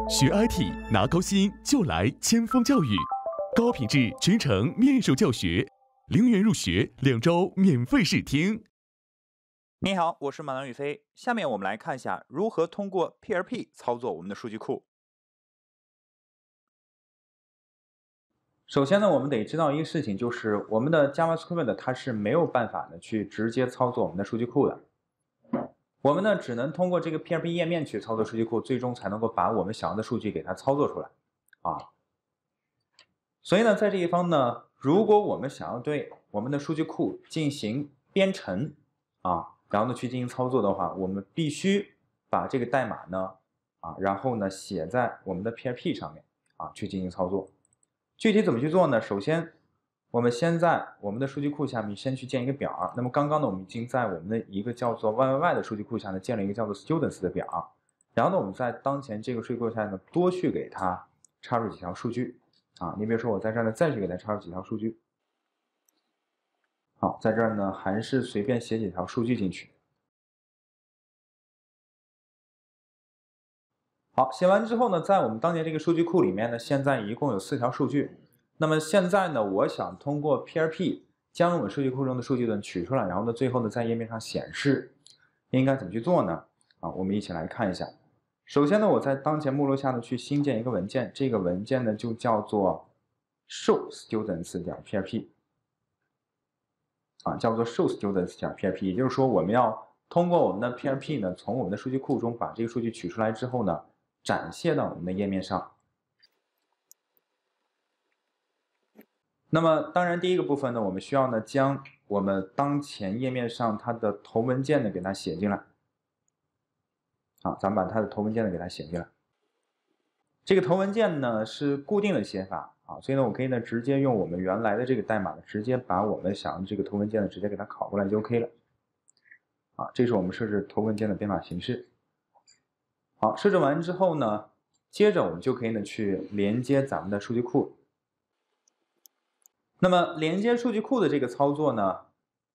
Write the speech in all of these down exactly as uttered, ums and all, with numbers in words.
学 I T 拿高薪就来千锋教育，高品质全程面授教学，零元入学，两周免费试听。 你好，我是马良宇飞。下面我们来看一下如何通过 P R P 操作我们的数据库。首先呢，我们得知道一个事情，就是我们的 JavaScript 它是没有办法呢去直接操作我们的数据库的。我们呢只能通过这个 P R P 页面去操作数据库，最终才能够把我们想要的数据给它操作出来啊。所以呢，在这一方呢，如果我们想要对我们的数据库进行编程啊，然后呢去进行操作的话，我们必须把这个代码呢啊，然后呢写在我们的 P R P 上面啊去进行操作。具体怎么去做呢？首先，我们先在我们的数据库下面先去建一个表。那么刚刚呢，我们已经在我们的一个叫做 Y Y Y 的数据库下呢建了一个叫做 Students 的表。然后呢，我们在当前这个数据库下呢多去给它插入几条数据啊。你比如说我在这儿呢再去给它插入几条数据。好，在这儿呢还是随便写几条数据进去。好，写完之后呢，在我们当前这个数据库里面呢，现在一共有四条数据。那么现在呢，我想通过 P R P 将我们数据库中的数据呢取出来，然后呢，最后呢在页面上显示，应该怎么去做呢？啊，我们一起来看一下。首先呢，我在当前目录下呢去新建一个文件，这个文件呢就叫做 show students 点 P R P 啊，叫做 show students 点 P R P， 也就是说我们要通过我们的 P R P 呢，从我们的数据库中把这个数据取出来之后呢，展现到我们的页面上。那么当然第一个部分呢，我们需要呢将我们当前页面上它的头文件呢给它写进来。好，咱们把它的头文件呢给它写进来。这个头文件呢是固定的写法啊，所以呢我可以呢直接用我们原来的这个代码呢，直接把我们想要的这个头文件呢直接给它拷过来就 OK 了。啊，这是我们设置头文件的编码形式。好，设置完之后呢，接着我们就可以呢去连接咱们的数据库。那么连接数据库的这个操作呢，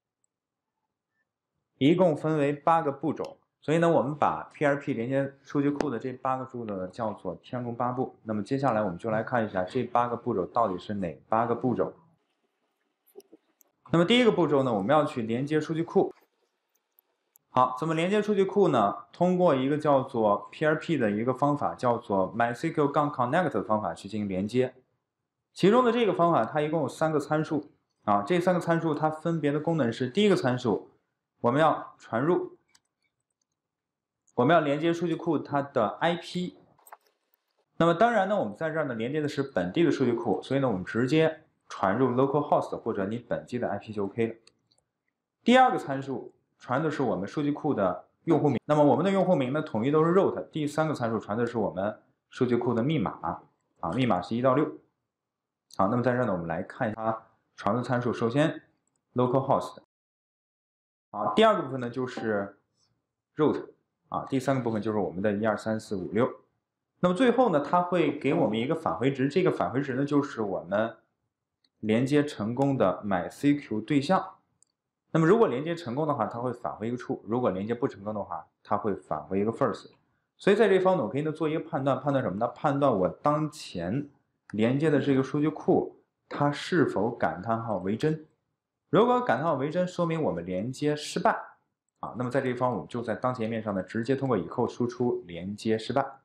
一共分为八个步骤。所以呢，我们把 P R P 连接数据库的这八个步骤呢叫做天龙八步。那么接下来我们就来看一下这八个步骤到底是哪八个步骤。那么第一个步骤呢，我们要去连接数据库。好，怎么连接数据库呢？通过一个叫做 P R P 的一个方法，叫做 MySQL-connect 的方法去进行连接。其中的这个方法它一共有三个参数啊，这三个参数它分别的功能是：第一个参数，我们要传入，我们要连接数据库它的 I P。那么当然呢，我们在这儿呢连接的是本地的数据库，所以呢我们直接传入 localhost 或者你本地的 I P 就 OK 了。第二个参数传的是我们数据库的用户名，那么我们的用户名呢统一都是 root。第三个参数传的是我们数据库的密码啊，密码是一到六。好，那么在这儿呢，我们来看一下它传入参数。首先 localhost， 好，第二个部分呢就是 root 啊，第三个部分就是我们的一二三四五六。那么最后呢，它会给我们一个返回值，这个返回值呢就是我们连接成功的 MySQL 对象。那么如果连接成功的话，它会返回一个 true； 如果连接不成功的话，它会返回一个 false。所以在这一方呢，我可以呢做一个判断，判断什么呢？判断我当前连接的这个数据库它是否感叹号为真。如果感叹号为真，说明我们连接失败啊。那么在这一方，我们就在当前页面上呢，直接通过以后输出连接失败，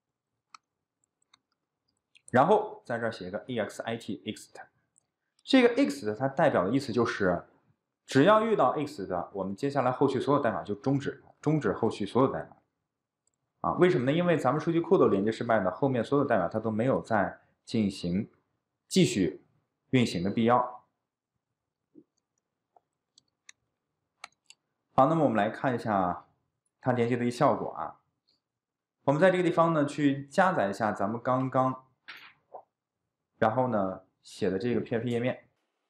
然后在这儿写一个 exit exit。这个 exit 它代表的意思就是，只要遇到 exit 的，我们接下来后续所有代码就终止，终止后续所有代码啊。为什么呢？因为咱们数据库都连接失败呢，后面所有代码它都没有在进行继续运行的必要。好，那么我们来看一下它连接的一个效果啊。我们在这个地方呢去加载一下咱们刚刚然后呢写的这个 P R P 页面，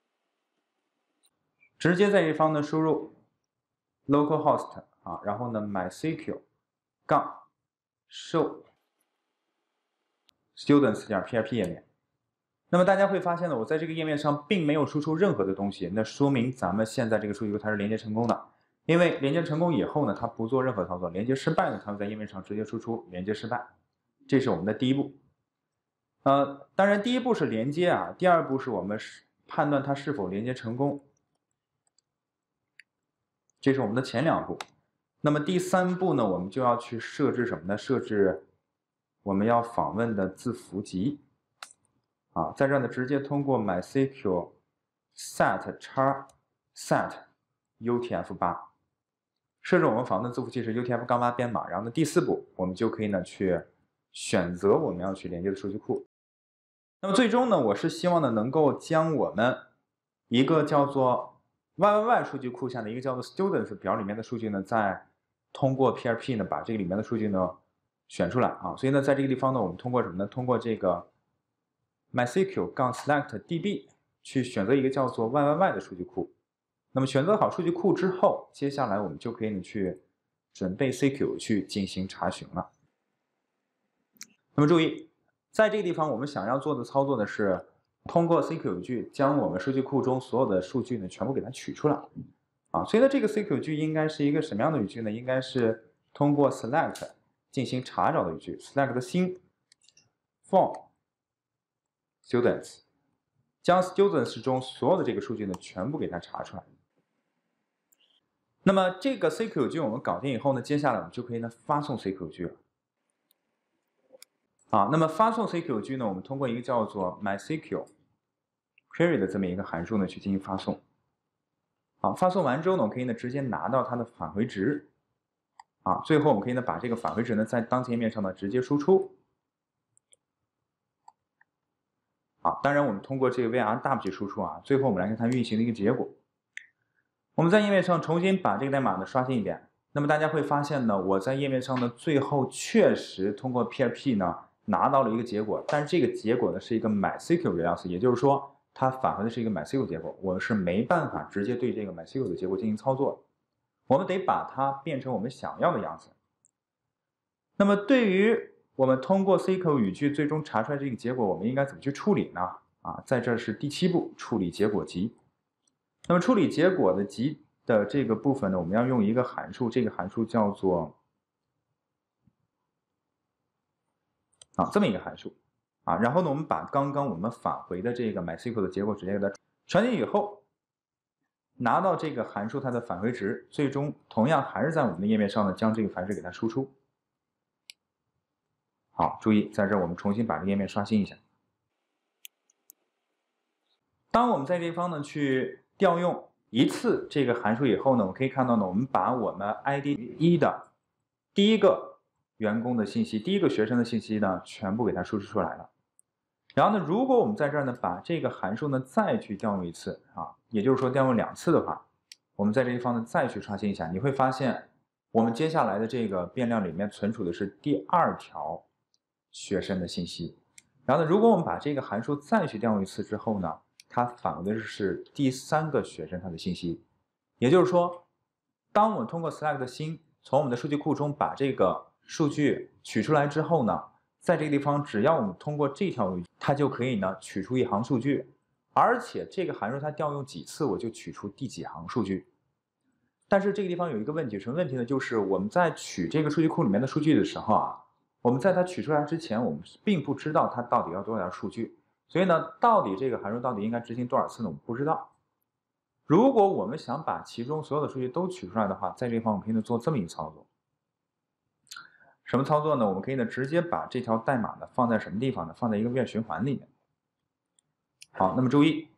直接在这方呢输入 localhost 啊，然后呢 MySQL 杠 show students 点 P R P 页面。那么大家会发现呢，我在这个页面上并没有输出任何的东西，那说明咱们现在这个数据库它是连接成功的。因为连接成功以后呢，它不做任何操作；连接失败呢，它会在页面上直接输出连接失败。 这是我们的第一步。呃，当然第一步是连接啊，第二步是我们判断它是否连接成功。这是我们的前两步。那么第三步呢，我们就要去设置什么呢？设置我们要访问的字符集。啊，在这儿呢，直接通过 MySQL set 叉 set U T F 八设置我们访问的字符集是 U T F 八编码。然后呢，第四步我们就可以呢去选择我们要去连接的数据库。那么最终呢，我是希望呢能够将我们一个叫做 Y Y Y 数据库下的一个叫做 Students 表里面的数据呢，再通过 P R P 呢把这个里面的数据呢选出来啊。所以呢，在这个地方呢，我们通过什么呢？通过这个 MySQL select D B 去选择一个叫做 Y Y Y 的数据库。那么选择好数据库之后，接下来我们就可以呢去准备 C Q 去进行查询了。那么注意，在这个地方我们想要做的操作呢是通过 C Q 语句将我们数据库中所有的数据呢全部给它取出来啊。所以呢，这个 C Q 语句应该是一个什么样的语句呢？应该是通过 select 进行查找的语句 ，select 新 from students， 将 students 中所有的这个数据呢全部给它查出来。那么这个 C Q 语句我们搞定以后呢，接下来我们就可以呢发送 C Q 语句了。啊，那么发送 C Q 语句呢，我们通过一个叫做 MySQL query 的这么一个函数呢去进行发送。啊，发送完之后呢，我们可以呢直接拿到它的返回值。啊，最后我们可以呢把这个返回值呢在当前页面上呢直接输出。啊，当然我们通过这个 V R W 去输出啊，最后我们来看它运行的一个结果。我们在页面上重新把这个代码呢刷新一遍，那么大家会发现呢，我在页面上呢最后确实通过 P R P 呢拿到了一个结果，但是这个结果呢是一个 MySQL result， 也就是说它返回的是一个 MySQL 结果，我是没办法直接对这个 MySQL 的结果进行操作，我们得把它变成我们想要的样子。那么对于我们通过 C Q 语句最终查出来这个结果，我们应该怎么去处理呢？啊，在这是第七步，处理结果集。那么处理结果的集的这个部分呢，我们要用一个函数，这个函数叫做啊这么一个函数啊，然后呢，我们把刚刚我们返回的这个 MySQL 的结果直接给它传进以后，拿到这个函数它的返回值，最终同样还是在我们的页面上呢，将这个返回值给它输出。好，注意在这我们重新把这个页面刷新一下。当我们在这地方呢去调用一次这个函数以后呢，我可以看到呢，我们把我们 I D 一的第一个员工的信息、第一个学生的信息呢，全部给它输出出来了。然后呢，如果我们在这儿呢，把这个函数呢再去调用一次啊，也就是说调用两次的话，我们在这地方呢再去刷新一下，你会发现我们接下来的这个变量里面存储的是第二条学生的信息。然后呢，如果我们把这个函数再去调用一次之后呢，它返回的是第三个学生他的信息，也就是说，当我们通过 select 新从我们的数据库中把这个数据取出来之后呢，在这个地方只要我们通过这条语句，它就可以呢取出一行数据，而且这个函数它调用几次我就取出第几行数据。但是这个地方有一个问题，什么问题呢？就是我们在取这个数据库里面的数据的时候啊，我们在它取出来之前，我们并不知道它到底要多少条数据。所以呢，到底这个函数到底应该执行多少次呢？我们不知道。如果我们想把其中所有的数据都取出来的话，在这地方我们可以呢做这么一个操作。什么操作呢？我们可以呢直接把这条代码呢放在什么地方呢？放在一个 where 循环里面。好，那么注意，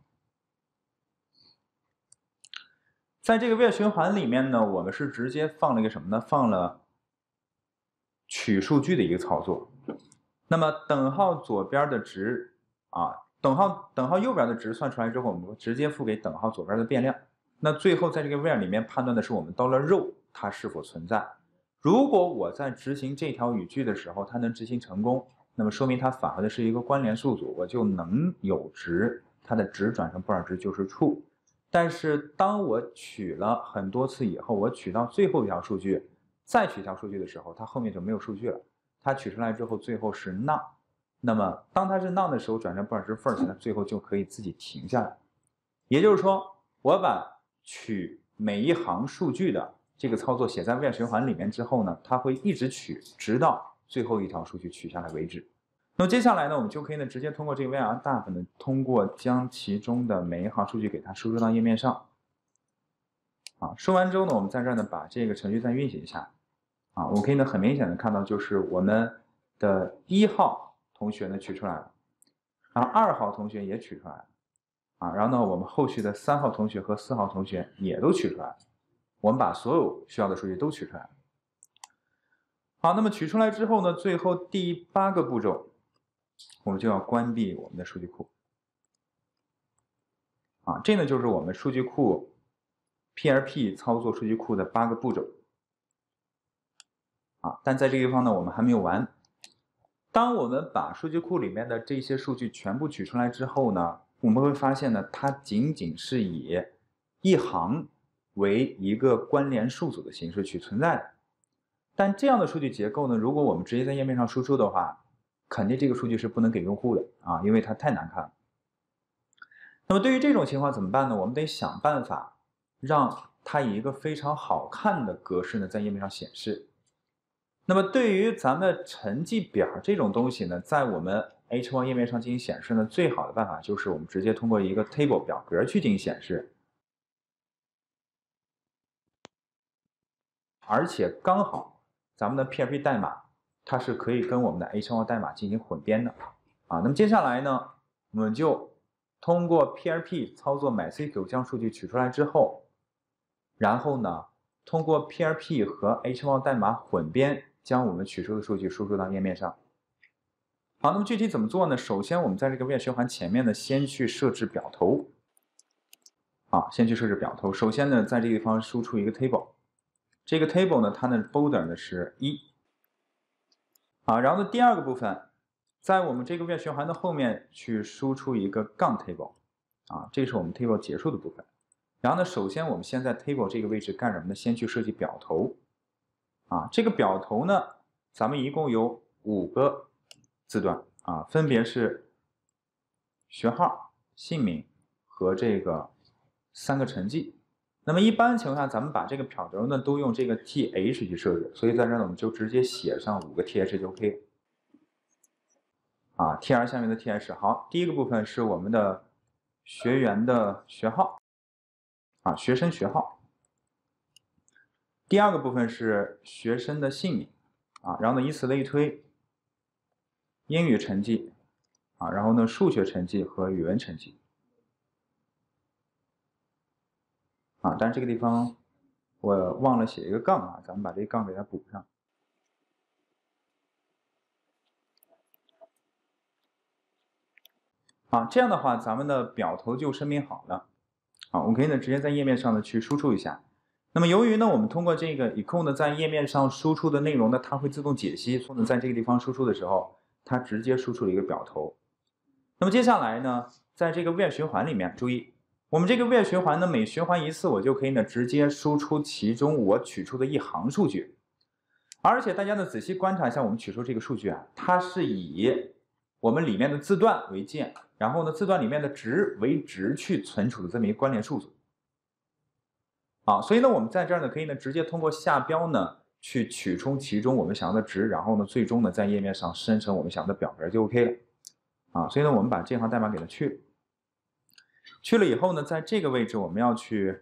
在这个 where 循环里面呢，我们是直接放了一个什么呢？放了取数据的一个操作。那么等号左边的值。啊，等号等号右边的值算出来之后，我们直接赋给等号左边的变量。那最后在这个 where 里面判断的是我们 $row 它是否存在。如果我在执行这条语句的时候，它能执行成功，那么说明它返回的是一个关联数组，我就能有值，它的值转成布尔值就是 true。但是当我取了很多次以后，我取到最后一条数据，再取一条数据的时候，它后面就没有数据了。它取出来之后，最后是 none。那么当它是 none 的时候，转成布尔值 first， 它最后就可以自己停下来。也就是说，我把取每一行数据的这个操作写在 where 循环里面之后呢，它会一直取，直到最后一条数据取下来为止。那么接下来呢，我们就可以呢直接通过这个 V R D A P 呢，通过将其中的每一行数据给它输入到页面上。啊，输完之后呢，我们在这儿呢把这个程序再运行一下。啊，我可以呢很明显的看到，就是我们的一号同学呢取出来了，然后二号同学也取出来了。啊，然后呢，我们后续的三号同学和四号同学也都取出来了。我们把所有需要的数据都取出来了。好，那么取出来之后呢，最后第八个步骤，我们就要关闭我们的数据库。啊，这呢就是我们数据库 P R P 操作数据库的八个步骤。啊，但在这个地方呢，我们还没有完。当我们把数据库里面的这些数据全部取出来之后呢，我们会发现呢，它仅仅是以一行为一个关联数组的形式去存在的。但这样的数据结构呢，如果我们直接在页面上输出的话，肯定这个数据是不能给用户的啊，因为它太难看了。那么对于这种情况怎么办呢？我们得想办法让它以一个非常好看的格式呢在页面上显示。那么对于咱们成绩表这种东西呢，在我们 H 一 页面上进行显示呢，最好的办法就是我们直接通过一个 table 表格去进行显示。而且刚好咱们的 P R P 代码它是可以跟我们的 H 一 代码进行混编的啊。那么接下来呢，我们就通过 P R P 操作 MySQL 将数据取出来之后，然后呢，通过 P R P 和 H 一 代码混编，将我们取出的数据输出到页面上。好，那么具体怎么做呢？首先我们在这个 where 循环前面呢，先去设置表头。啊，先去设置表头。首先呢，在这个地方输出一个 table。这个 table 呢，它的 border 呢是一。啊，然后呢，第二个部分，在我们这个 where 循环的后面去输出一个杠 table。啊，这是我们 table 结束的部分。然后呢，首先我们先在 table 这个位置干什么呢？先去设计表头。啊，这个表头呢，咱们一共有五个字段啊，分别是学号、姓名和这个三个成绩。那么一般情况下，咱们把这个表头呢都用这个 T H 去设置，所以在这儿呢我们就直接写上五个 T H 就 OK 了。啊 ，T R 下面的 T H， 好，第一个部分是我们的学员的学号，啊，学生学号。第二个部分是学生的姓名，啊，然后呢以此类推，英语成绩，啊，然后呢数学成绩和语文成绩。啊，但是这个地方我忘了写一个杠啊，咱们把这个杠给它补上。啊，这样的话，咱们的表头就声明好了。啊，我们可以呢直接在页面上呢去输出一下。那么由于呢我们通过这个 echo 呢在页面上输出的内容呢，它会自动解析，所以呢在这个地方输出的时候，它直接输出了一个表头。那么接下来呢，在这个 where 循环里面，注意。我们这个 where 循环呢，每循环一次，我就可以呢直接输出其中我取出的一行数据。而且大家呢仔细观察一下，我们取出这个数据啊，它是以我们里面的字段为键，然后呢字段里面的值为值去存储的这么一个关联数组。啊，所以呢我们在这儿呢可以呢直接通过下标呢去取出其中我们想要的值，然后呢最终呢在页面上生成我们想要的表格就 OK 了。啊，所以呢我们把这行代码给它去了。去了以后呢，在这个位置我们要去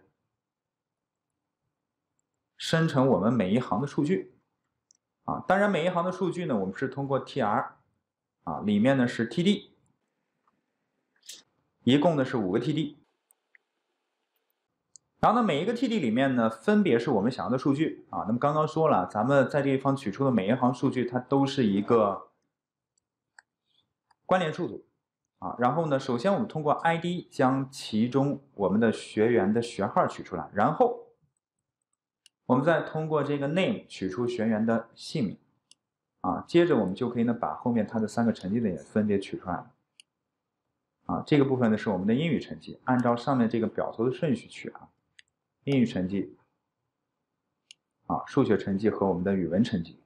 生成我们每一行的数据啊。当然，每一行的数据呢，我们是通过 T R 啊，里面呢是 T D， 一共呢是五个 T D。然后呢，每一个 T D 里面呢，分别是我们想要的数据啊。那么刚刚说了，咱们在这地方取出的每一行数据，它都是一个关联数组。啊，然后呢，首先我们通过 I D 将其中我们的学员的学号取出来，然后我们再通过这个 name 取出学员的姓名，啊，接着我们就可以呢把后面它的三个成绩呢也分别取出来了。啊，这个部分呢是我们的英语成绩，按照上面这个表头的顺序取啊，英语成绩，啊，数学成绩和我们的语文成绩。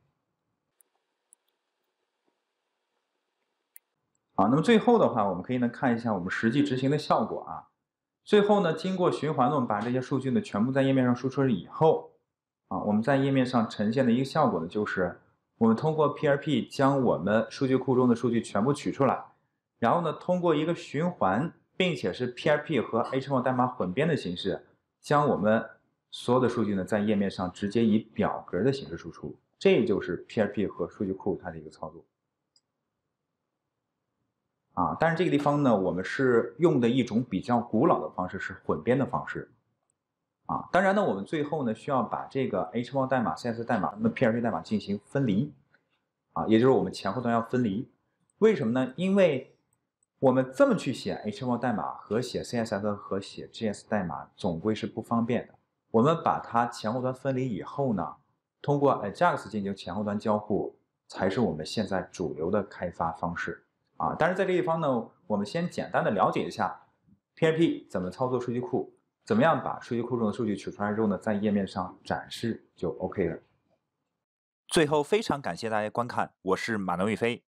啊，那么最后的话，我们可以呢看一下我们实际执行的效果啊。最后呢，经过循环呢，我们把这些数据呢全部在页面上输出以后，啊，我们在页面上呈现的一个效果呢，就是我们通过 P R P 将我们数据库中的数据全部取出来，然后呢，通过一个循环，并且是 P R P 和 H T M L 代码混编的形式，将我们所有的数据呢，在页面上直接以表格的形式输出。这就是 P R P 和数据库它的一个操作。啊，但是这个地方呢，我们是用的一种比较古老的方式，是混编的方式。啊，当然呢，我们最后呢需要把这个 H T M L 代码、C S S 代码、那 P R P 代码进行分离。啊，也就是我们前后端要分离。为什么呢？因为我们这么去写 H T M L 代码和写 C S S 和写 J S 代码总归是不方便的。我们把它前后端分离以后呢，通过 Ajax 进行前后端交互，才是我们现在主流的开发方式。啊，但是在这个地方呢，我们先简单的了解一下 P R P 怎么操作数据库，怎么样把数据库中的数据取出来之后呢，在页面上展示就 OK 了。 最后，非常感谢大家观看，我是马农宇飞。